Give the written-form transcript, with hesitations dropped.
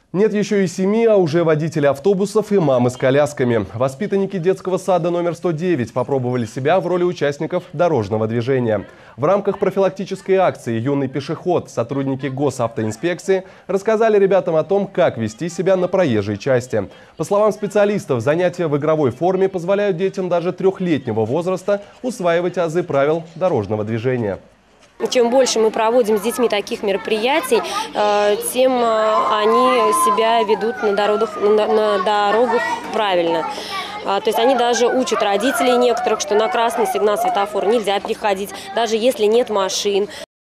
Нет еще и 7, а уже водители автобусов и мамы с колясками. Воспитанники детского сада номер 109 попробовали себя в роли участников дорожного движения. В рамках профилактической акции «Юный пешеход» сотрудники госавтоинспекции рассказали ребятам о том, как вести себя на проезжей части. По словам специалистов, занятия в игровой форме позволяют детям даже 3-летнего возраста усваивать азы правил дорожного движения. Чем больше мы проводим с детьми таких мероприятий, тем они себя ведут на дорогах правильно. То есть они даже учат родителей некоторых, что на красный сигнал светофора нельзя переходить, даже если нет машин.